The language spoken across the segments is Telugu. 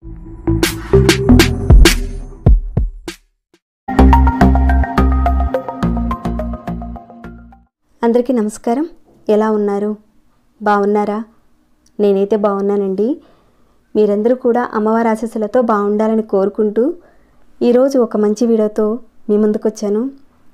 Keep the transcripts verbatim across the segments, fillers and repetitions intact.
అందరికీ నమస్కారం. ఎలా ఉన్నారు? బాగున్నారా? నేనైతే బాగున్నానండి. మీరందరూ కూడా అమ్మవారి ఆశీస్సులతో బాగుండాలని కోరుకుంటూ ఈరోజు ఒక మంచి వీడియోతో మీ ముందుకు వచ్చాను.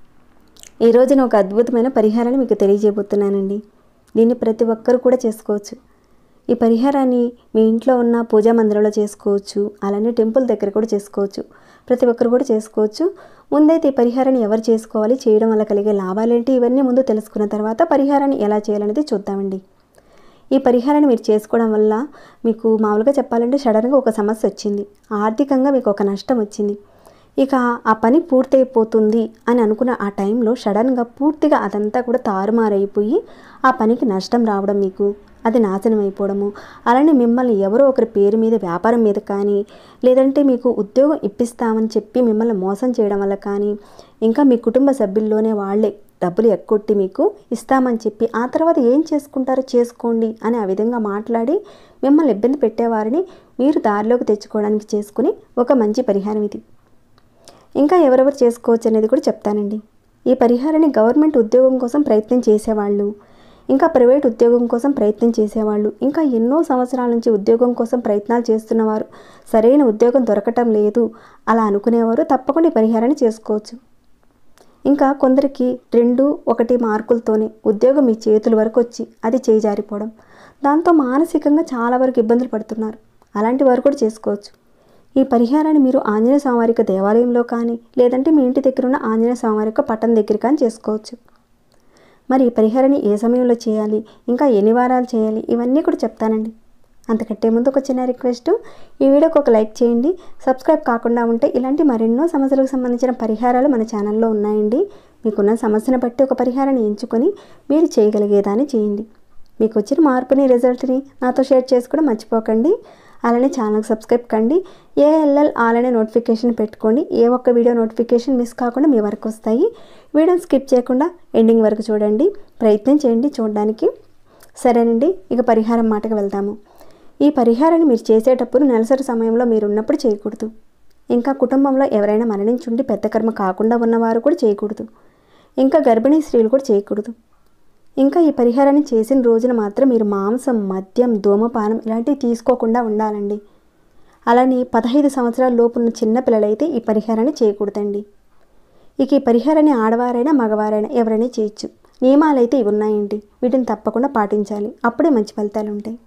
ఈరోజు నేను ఒక అద్భుతమైన పరిహారాన్ని మీకు తెలియజేయబోతున్నానండి. దీన్ని ప్రతి ఒక్కరు కూడా చేసుకోవచ్చు. ఈ పరిహారాన్ని మీ ఇంట్లో ఉన్న పూజా మందిరంలో చేసుకోవచ్చు, అలానే టెంపుల్ దగ్గర కూడా చేసుకోవచ్చు. ప్రతి ఒక్కరు కూడా చేసుకోవచ్చు. ముందైతే ఈ పరిహారాన్ని ఎవరు చేసుకోవాలి, చేయడం వల్ల కలిగే లాభాలేంటి, ఇవన్నీ ముందు తెలుసుకున్న తర్వాత పరిహారాన్ని ఎలా చేయాలనేది చూద్దామండి. ఈ పరిహారాన్ని మీరు చేసుకోవడం వల్ల మీకు మామూలుగా చెప్పాలంటే సడన్గా ఒక సమస్య వచ్చింది, ఆర్థికంగా మీకు ఒక నష్టం వచ్చింది, ఇక ఆ పని పూర్తయిపోతుంది అని అనుకున్న ఆ టైంలో సడన్గా పూర్తిగా అదంతా కూడా తారుమారైపోయి ఆ పనికి నష్టం రావడం, మీకు అది నాశనం అయిపోవడము, అలానే మిమ్మల్ని ఎవరో ఒకరి పేరు మీద వ్యాపారం మీద కానీ, లేదంటే మీకు ఉద్యోగం ఇప్పిస్తామని చెప్పి మిమ్మల్ని మోసం చేయడం వల్ల కానీ, ఇంకా మీ కుటుంబ సభ్యుల్లోనే వాళ్ళే డబ్బులు ఎక్కొట్టి మీకు ఇస్తామని చెప్పి ఆ తర్వాత ఏం చేసుకుంటారో చేసుకోండి అని ఆ విధంగా మాట్లాడి మిమ్మల్ని ఇబ్బంది పెట్టేవారిని మీరు దారిలోకి తెచ్చుకోవడానికి చేసుకుని ఒక మంచి పరిహారం ఇది. ఇంకా ఎవరెవరు చేసుకోవచ్చు అనేది కూడా చెప్తానండి. ఈ పరిహారాన్ని గవర్నమెంట్ ఉద్యోగం కోసం ప్రయత్నం చేసేవాళ్ళు, ఇంకా ప్రైవేట్ ఉద్యోగం కోసం ప్రయత్నం చేసేవాళ్ళు, ఇంకా ఎన్నో సంవత్సరాల నుంచి ఉద్యోగం కోసం ప్రయత్నాలు చేస్తున్నవారు, సరైన ఉద్యోగం దొరకటం లేదు అలా అనుకునేవారు తప్పకుండా ఈ పరిహారాన్ని చేసుకోవచ్చు. ఇంకా కొందరికి రెండు ఒకటి మార్కులతోనే ఉద్యోగం మీ చేతుల వరకు వచ్చి అది చేజారిపోవడం, దాంతో మానసికంగా చాలా వరకు ఇబ్బందులు పడుతున్నారు. అలాంటి వారు కూడా చేసుకోవచ్చు. ఈ పరిహారాన్ని మీరు ఆంజనేయ స్వామివారి యొక్క దేవాలయంలో కానీ, లేదంటే మీ ఇంటి దగ్గర ఉన్న ఆంజనేయ స్వామివారి యొక్క పట్టం దగ్గర కానీ చేసుకోవచ్చు. మరి ఈ పరిహారాన్ని ఏ సమయంలో చేయాలి, ఇంకా ఎన్ని వారాలు చేయాలి, ఇవన్నీ కూడా చెప్తానండి. అంతకంటే ముందు ఒక చిన్న రిక్వెస్ట్, ఈ వీడియోకి ఒక లైక్ చేయండి. సబ్స్క్రైబ్ కాకుండా ఉంటే ఇలాంటి మరెన్నో సమస్యలకు సంబంధించిన పరిహారాలు మన ఛానల్లో ఉన్నాయండి. మీకున్న సమస్యను బట్టి ఒక పరిహారాన్ని ఎంచుకొని మీరు చేయగలిగేదాన్ని చేయండి. మీకు వచ్చిన మార్పుని, రిజల్ట్ని నాతో షేర్ చేసుకోవడం మర్చిపోకండి. అలానే ఛానల్కి సబ్స్క్రైబ్ కండి. ఏఎల్ఎల్ ఆల్ అనే నోటిఫికేషన్ పెట్టుకోండి. ఏ ఒక్క వీడియో నోటిఫికేషన్ మిస్ కాకుండా మీ వరకు వస్తాయి. వీడియోని స్కిప్ చేయకుండా ఎండింగ్ వరకు చూడండి, ప్రయత్నం చేయండి చూడడానికి. సరేనండి, ఇక పరిహారం మాటకు వెళ్దాము. ఈ పరిహారాన్ని మీరు చేసేటప్పుడు నెలసరి సమయంలో మీరు ఉన్నప్పుడు చేయకూడదు. ఇంకా కుటుంబంలో ఎవరైనా మరణించుండి పెద్ద కర్మ కాకుండా ఉన్నవారు కూడా చేయకూడదు. ఇంకా గర్భిణీ స్త్రీలు కూడా చేయకూడదు. ఇంకా ఈ పరిహారాన్ని చేసిన రోజున మాత్రం మీరు మాంసం, మద్యం, ధూమపానం ఇలాంటివి తీసుకోకుండా ఉండాలండి. అలానే పదహైదు సంవత్సరాల లోపున్న చిన్నపిల్లలైతే ఈ పరిహారాన్ని చేయకూడదండి. ఇక ఈ పరిహారాన్ని ఆడవారైనా మగవారైనా ఎవరైనా చేయొచ్చు. నియమాలు అయితే ఇవి ఉన్నాయండి, వీటిని తప్పకుండా పాటించాలి, అప్పుడే మంచి ఫలితాలు ఉంటాయి.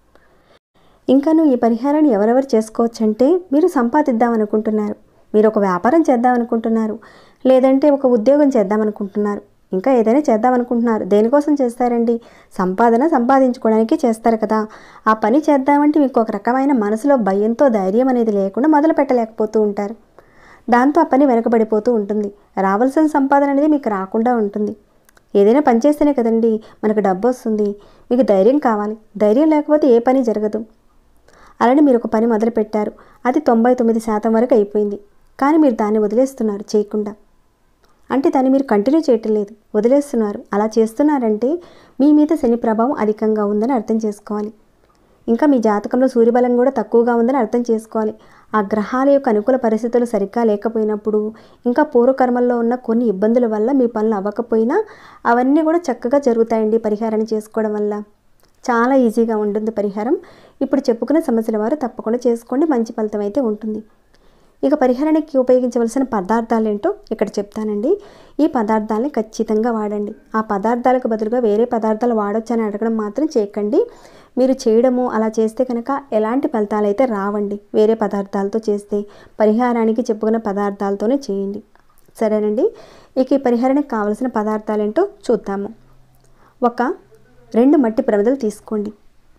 ఇంకాను ఈ పరిహారాన్ని ఎవరెవరు చేసుకోవచ్చు అంటే, మీరు సంపాదిద్దామనుకుంటున్నారు, మీరు ఒక వ్యాపారం చేద్దామనుకుంటున్నారు, లేదంటే ఒక ఉద్యోగం చేద్దామనుకుంటున్నారు, ఇంకా ఏదైనా చేద్దామనుకుంటున్నారు. దేనికోసం చేస్తారండి? సంపాదన సంపాదించుకోవడానికి చేస్తారు కదా. ఆ పని చేద్దామంటే మీకు ఒక రకమైన మనసులో భయంతో ధైర్యం అనేది లేకుండా మొదలు పెట్టలేకపోతూ ఉంటారు. దాంతో ఆ పని వెనకబడిపోతూ ఉంటుంది. రావాల్సిన సంపాదన అనేది మీకు రాకుండా ఉంటుంది. ఏదైనా పని చేస్తేనే కదండి మనకు డబ్బు వస్తుంది. మీకు ధైర్యం కావాలి, ధైర్యం లేకపోతే ఏ పని జరగదు. అలానే మీరు ఒక పని మొదలు పెట్టారు, అది తొంభై తొమ్మిది శాతం వరకు అయిపోయింది, కానీ మీరు దాన్ని వదిలేస్తున్నారు చేయకుండా. అంటే దాన్ని మీరు కంటిన్యూ చేయటం లేదు, వదిలేస్తున్నారు. అలా చేస్తున్నారంటే మీ మీద శని ప్రభావం అధికంగా ఉందని అర్థం చేసుకోవాలి. ఇంకా మీ జాతకంలో సూర్యబలం కూడా తక్కువగా ఉందని అర్థం చేసుకోవాలి. ఆ గ్రహాల యొక్క అనుకూల పరిస్థితులు సరిగ్గా లేకపోయినప్పుడు, ఇంకా పూర్వకర్మల్లో ఉన్న కొన్ని ఇబ్బందుల వల్ల మీ పనులు అవ్వకపోయినా అవన్నీ కూడా చక్కగా జరుగుతాయండి పరిహారాన్ని చేసుకోవడం వల్ల. చాలా ఈజీగా ఉంటుంది పరిహారం. ఇప్పుడు చెప్పుకున్న సమస్యల వారు తప్పకుండా చేసుకోండి, మంచి ఫలితం అయితే ఉంటుంది. ఇక పరిహారానికి ఉపయోగించవలసిన పదార్థాలు ఏంటో ఇక్కడ చెప్తానండి. ఈ పదార్థాలని ఖచ్చితంగా వాడండి. ఆ పదార్థాలకు బదులుగా వేరే పదార్థాలు వాడొచ్చు అని అడగడం మాత్రం చేయకండి. మీరు చేయడము అలా చేస్తే కనుక ఎలాంటి ఫలితాలు అయితే రావండి. వేరే పదార్థాలతో చేస్తే పరిహారానికి చెప్పుకున్న పదార్థాలతోనే చేయండి. సరేనండి, ఇక ఈ పరిహారానికి కావలసిన పదార్థాలు ఏంటో చూద్దాము. ఒక రెండు మట్టి ప్రమిదలు తీసుకోండి.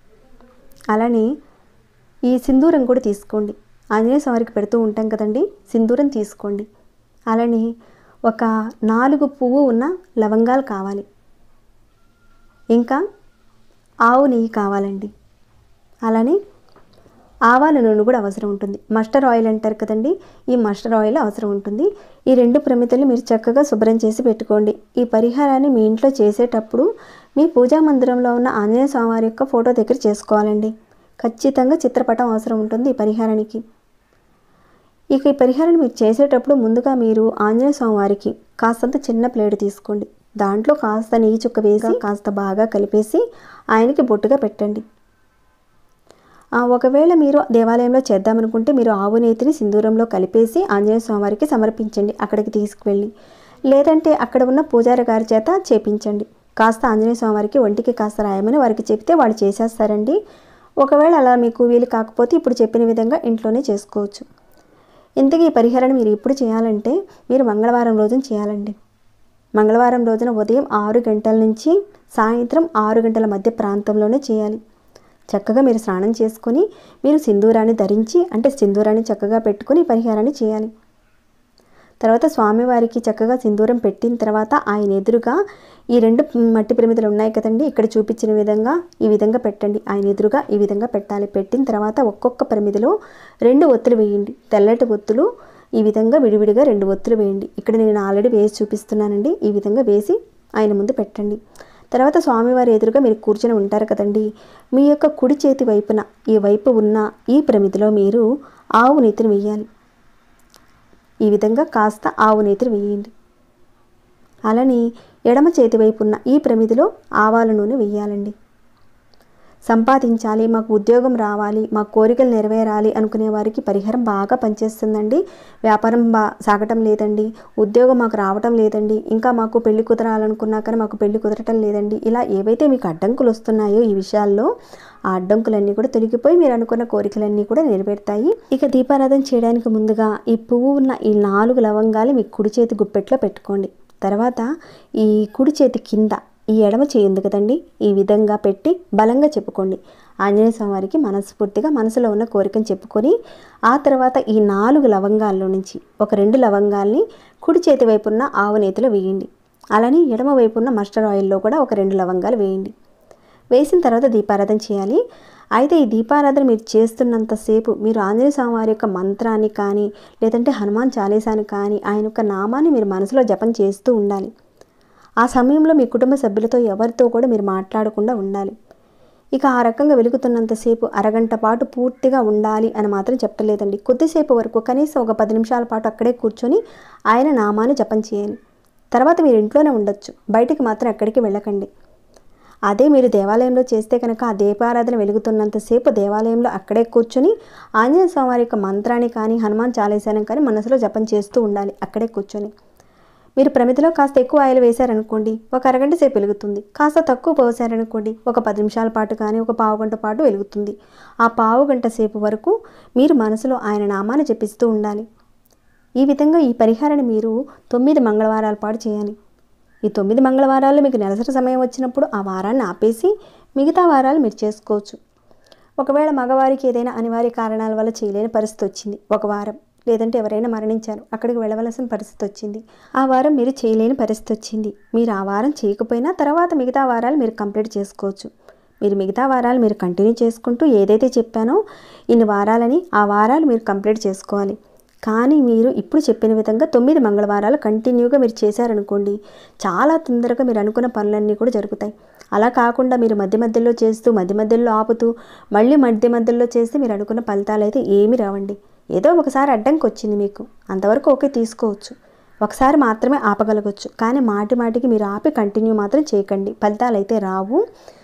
అలానే ఈ సింధూరం కూడా తీసుకోండి. ఆంజనేయ స్వామికి పెడుతూ ఉంటాం కదండి, సింధూరం తీసుకోండి. అలానే ఒక నాలుగు పువ్వు ఉన్న లవంగాలు కావాలి. ఇంకా ఆవు నెయ్యి కావాలండి. అలానే ఆవాల నూనె కూడా అవసరం ఉంటుంది. మస్టర్డ్ ఆయిల్ అంటారు కదండి, ఈ మస్టర్డ్ ఆయిల్ అవసరం ఉంటుంది. ఈ రెండు ప్రమిదల్ని మీరు చక్కగా శుభ్రం చేసి పెట్టుకోండి. ఈ పరిహారాన్ని మీ ఇంట్లో చేసేటప్పుడు మీ పూజా మందిరంలో ఉన్న ఆంజనేయ స్వామివారి యొక్క ఫోటో దగ్గర చేసుకోవాలండి. ఖచ్చితంగా చిత్రపటం అవసరం ఉంటుంది ఈ పరిహారానికి. ఇక ఈ పరిహారాన్ని మీరు చేసేటప్పుడు ముందుగా మీరు ఆంజనేయ స్వామి వారికి కాస్తంత చిన్న ప్లేట్ తీసుకోండి. దాంట్లో కాస్త నెయ్యి చుక్క వేసి కాస్త బాగా కలిపేసి ఆయనకి బొట్టుగా పెట్టండి. ఒకవేళ మీరు దేవాలయంలో చేద్దామనుకుంటే మీరు ఆవు నేతిని సింధూరంలో కలిపేసి ఆంజనేయ స్వామి వారికి సమర్పించండి అక్కడికి తీసుకువెళ్ళి. లేదంటే అక్కడ ఉన్న పూజారి గారి చేత చేపించండి. కాస్త ఆంజనేయ స్వామి వారికి ఒంటికి కాస్త రాయమని వారికి చెప్తే వాళ్ళు చేసేస్తారండి. ఒకవేళ అలా మీకు వీలు కాకపోతే ఇప్పుడు చెప్పిన విధంగా ఇంట్లోనే చేసుకోవచ్చు. ఇంతకీ ఈ పరిహారాన్ని మీరు ఎప్పుడు చేయాలంటే మీరు మంగళవారం రోజున చేయాలండి. మంగళవారం రోజున ఉదయం ఆరు గంటల నుంచి సాయంత్రం ఆరు గంటల మధ్య ప్రాంతంలోనే చేయాలి. చక్కగా మీరు స్నానం చేసుకొని మీరు సింధూరాన్ని ధరించి అంటే సింధూరాన్ని చక్కగా పెట్టుకొని పరిహారాన్ని చేయాలి. తర్వాత స్వామివారికి చక్కగా సింధూరం పెట్టిన తర్వాత ఆయన ఎదురుగా ఈ రెండు మట్టి ప్రమిదలు ఉన్నాయి కదండి, ఇక్కడ చూపించిన విధంగా ఈ విధంగా పెట్టండి. ఆయన ఎదురుగా ఈ విధంగా పెట్టాలి. పెట్టిన తర్వాత ఒక్కొక్క ప్రమిదలో రెండు ఒత్తులు వేయండి. తెల్లటి ఒత్తులు ఈ విధంగా విడివిడిగా రెండు ఒత్తులు వేయండి. ఇక్కడ నేను ఆల్రెడీ వేసి చూపిస్తున్నానండి. ఈ విధంగా వేసి ఆయన ముందు పెట్టండి. తర్వాత స్వామివారి ఎదురుగా మీరు కూర్చొని ఉంటారు కదండి, మీ యొక్క కుడి చేతి వైపున ఈ వైపు ఉన్న ఈ ప్రమిదలో మీరు ఆవు నెత్తిని వేయాలి. ఈ విధంగా కాస్త ఆవు నెత్తిని వేయండి. అలానే ఎడమ చేతి వైపు ఉన్న ఈ ప్రమిదిలో ఆవాల నూనె వేయాలండి. సంపాదించాలి, మాకు ఉద్యోగం రావాలి, మా కోరికలు నెరవేరాలి అనుకునే వారికి పరిహారం బాగా పనిచేస్తుందండి. వ్యాపారం బా సాగటం లేదండి, ఉద్యోగం మాకు రావటం లేదండి, ఇంకా మాకు పెళ్లి కుదరాలనుకున్నా కానీ మాకు పెళ్లి కుదరటం లేదండి, ఇలా ఏవైతే మీకు అడ్డంకులు వస్తున్నాయో ఈ విషయాల్లో ఆ అడ్డంకులన్నీ కూడా తొలగిపోయి మీరు అనుకున్న కోరికలన్నీ కూడా నెరవేరుతాయి. ఇక దీపారాధన చేయడానికి ముందుగా ఈ పువ్వు ఉన్న ఈ నాలుగు లవంగాలు మీ కుడి చేతి గుప్పెట్లో పెట్టుకోండి. తర్వాత ఈ కుడి చేతి కింద ఈ ఎడమ చేయి ఉంది కదండి, ఈ విధంగా పెట్టి బలంగా చెప్పుకోండి. ఆంజనేయ స్వామి వారికి మనస్ఫూర్తిగా మనసులో ఉన్న కోరికను చెప్పుకొని ఆ తర్వాత ఈ నాలుగు లవంగాల్లో నుంచి ఒక రెండు లవంగాల్ని కుడి చేతి వైపు ఉన్న ఆవు నేతిలో వేయండి. అలానే ఎడమ వైపు ఉన్న మస్టర్డ్ ఆయిల్లో కూడా ఒక రెండు లవంగాలు వేయండి. వేసిన తర్వాత దీపారాధన చేయాలి. అయితే ఈ దీపారాధన మీరు చేస్తున్నంతసేపు మీరు ఆంజనేయ స్వామి వారి యొక్క మంత్రాన్ని కానీ లేదంటే హనుమాన్ చాలీసాని కానీ ఆయన యొక్క నామాన్ని మీరు మనసులో జపం చేస్తూ ఉండాలి. ఆ సమయంలో మీ కుటుంబ సభ్యులతో ఎవరితో కూడా మీరు మాట్లాడకుండా ఉండాలి. ఇక ఆ రకంగా వెలుగుతున్నంతసేపు అరగంట పాటు పూర్తిగా ఉండాలి అని మాత్రం చెప్పలేదండి. కొద్దిసేపు వరకు కనీసం ఒక పది నిమిషాల పాటు అక్కడే కూర్చొని ఆయన నామాన్ని జపం చేయాలి. తర్వాత మీరు ఇంట్లోనే ఉండొచ్చు, బయటికి మాత్రం ఎక్కడికి వెళ్ళకండి. అదే మీరు దేవాలయంలో చేస్తే కనుక ఆ దీపారాధన వెలుగుతున్నంతసేపు దేవాలయంలో అక్కడే కూర్చొని ఆంజనేయ స్వామి వారి యొక్క మంత్రాన్ని కానీ హనుమాన్ చాలీసాని కానీ మనసులో జపం చేస్తూ ఉండాలి అక్కడే కూర్చొని. మీరు ప్రమిదిలో కాస్త ఎక్కువ ఆయిల్ వేశారనుకోండి ఒక అరగంట సేపు వెలుగుతుంది. కాస్త తక్కువ పోసారనుకోండి ఒక పది నిమిషాల పాటు కానీ ఒక పావు గంట పాటు వెలుగుతుంది. ఆ పావు గంట సేపు వరకు మీరు మనసులో ఆయన నామాన్ని జపిస్తూ ఉండాలి. ఈ విధంగా ఈ పరిహారాన్ని మీరు తొమ్మిది మంగళవారాల పాటు చేయాలి. ఈ తొమ్మిది మంగళవారాలు మీకు నెలసరి సమయం వచ్చినప్పుడు ఆ వారాన్ని ఆపేసి మిగతా వారాలు మీరు చేసుకోవచ్చు. ఒకవేళ మగవారికి ఏదైనా అనివార్య కారణాల వల్ల చేయలేని పరిస్థితి వచ్చింది ఒక వారం, లేదంటే ఎవరైనా మరణించారు అక్కడికి వెళ్ళవలసిన పరిస్థితి వచ్చింది, ఆ వారం మీరు చేయలేని పరిస్థితి వచ్చింది, మీరు ఆ వారం చేయకపోయినా తర్వాత మిగతా వారాలు మీరు కంప్లీట్ చేసుకోవచ్చు. మీరు మిగతా వారాలు మీరు కంటిన్యూ చేసుకుంటూ ఏదైతే చెప్పానో ఇన్ని వారాలని ఆ వారాలు మీరు కంప్లీట్ చేసుకోవాలి. కానీ మీరు ఇప్పుడు చెప్పిన విధంగా తొమ్మిది మంగళవారాలు కంటిన్యూగా మీరు చేశారనుకోండి చాలా తొందరగా మీరు అనుకున్న పనులన్నీ కూడా జరుగుతాయి. అలా కాకుండా మీరు మధ్య మధ్యలో చేస్తూ మధ్య మధ్యలో ఆపుతూ మళ్ళీ మధ్య మధ్యలో చేస్తే మీరు అనుకున్న ఫలితాలు అయితే ఏమీ రావండి. ఏదో ఒకసారి అడ్డంకి వచ్చింది మీకు, అంతవరకు ఓకే తీసుకోవచ్చు, ఒకసారి మాత్రమే ఆపగలగవచ్చు. కానీ మాటి మాటికి మీరు ఆపి కంటిన్యూ మాత్రం చేయకండి, ఫలితాలు అయితే రావు.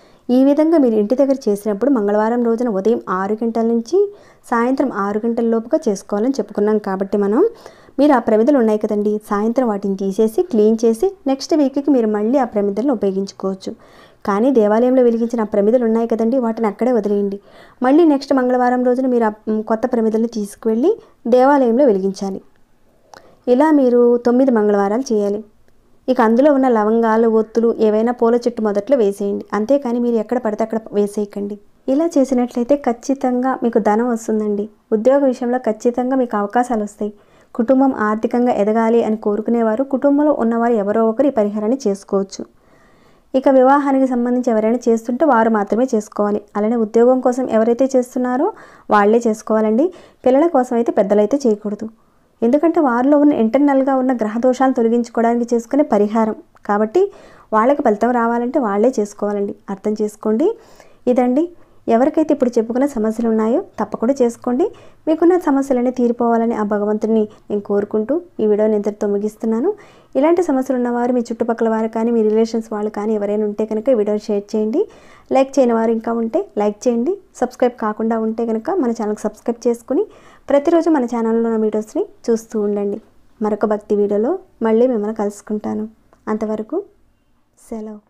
ఈ విధంగా మీరు ఇంటి దగ్గర చేసినప్పుడు మంగళవారం రోజున ఉదయం ఆరు గంటల నుంచి సాయంత్రం ఆరు గంటల లోపుగా చేసుకోవాలని చెప్పుకున్నాం. కాబట్టి మనం మీరు ఆ ప్రమిదలు ఉన్నాయి కదండి, సాయంత్రం వాటిని తీసేసి క్లీన్ చేసి నెక్స్ట్ వీక్కి మీరు మళ్ళీ ఆ ప్రమిదలను ఉపయోగించుకోవచ్చు. కానీ దేవాలయంలో వెలిగించిన ఆ ప్రమిదలు ఉన్నాయి కదండి, వాటిని అక్కడే వదిలేయండి. మళ్ళీ నెక్స్ట్ మంగళవారం రోజున మీరు ఆ కొత్త ప్రమిదలను తీసుకువెళ్ళి దేవాలయంలో వెలిగించాలి. ఇలా మీరు తొమ్మిది మంగళవారాలు చేయాలి. ఇక అందులో ఉన్న లవంగాలు ఒత్తులు ఏవైనా పూల చెట్టు మొదట్లో వేసేయండి, అంతేకాని మీరు ఎక్కడ పడితే అక్కడ వేసేయకండి. ఇలా చేసినట్లయితే ఖచ్చితంగా మీకు ధనం వస్తుందండి. ఉద్యోగ విషయంలో ఖచ్చితంగా మీకు అవకాశాలు వస్తాయి. కుటుంబం ఆర్థికంగా ఎదగాలి అని కోరుకునేవారు కుటుంబంలో ఉన్నవారు ఎవరో ఒకరు ఈ పరిహారాన్ని చేసుకోవచ్చు. ఇక వివాహానికి సంబంధించి ఎవరైనా చేస్తుంటే వారు మాత్రమే చేసుకోవాలి. అలానే ఉద్యోగం కోసం ఎవరైతే చేస్తున్నారో వాళ్ళే చేసుకోవాలండి. పిల్లల కోసం అయితే పెద్దలైతే చేయకూడదు. ఎందుకంటే వారిలో ఉన్న ఇంటర్నల్గా ఉన్న గ్రహ దోషాలను తొలగించుకోవడానికి చేసుకునే పరిహారం కాబట్టి వాళ్ళకి ఫలితం రావాలంటే వాళ్ళే చేసుకోవాలండి. అర్థం చేసుకోండి. ఇదండి ఎవరికైతే ఇప్పుడు చెప్పుకున్న సమస్యలు ఉన్నాయో తప్పకుండా చేసుకోండి. మీకున్న సమస్యలన్నీ తీరిపోవాలని ఆ భగవంతుని నేను కోరుకుంటూ ఈ వీడియోని ఇంతటితో ముగిస్తున్నాను. ఇలాంటి సమస్యలు ఉన్నవారు మీ చుట్టుపక్కల వారు కానీ మీ రిలేషన్స్ వాళ్ళు కానీ ఎవరైనా ఉంటే కనుక ఈ వీడియోని షేర్ చేయండి. లైక్ చేయని వారు ఇంకా ఉంటే లైక్ చేయండి. సబ్స్క్రైబ్ కాకుండా ఉంటే కనుక మన ఛానల్కి సబ్స్క్రైబ్ చేసుకుని ప్రతిరోజు మన ఛానల్లో ఉన్న వీడియోస్ని చూస్తూ ఉండండి. మరొక భక్తి వీడియోలో మళ్ళీ మిమ్మల్ని కలుసుకుంటాను. అంతవరకు సెలవు.